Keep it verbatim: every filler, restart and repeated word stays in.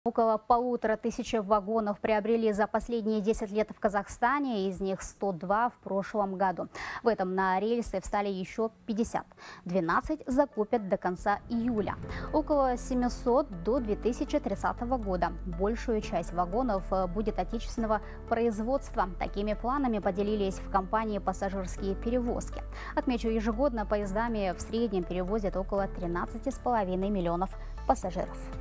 Около полутора тысяч вагонов приобрели за последние десять лет в Казахстане, из них сто два в прошлом году. В этом на рельсы встали еще пятьдесят. двенадцать закупят до конца июля. Около семисот до две тысячи тридцатого года. Большую часть вагонов будет отечественного производства. Такими планами поделились в компании «Пассажирские перевозки». Отмечу, ежегодно поездами в среднем перевозят около тринадцати с половиной миллионов пассажиров.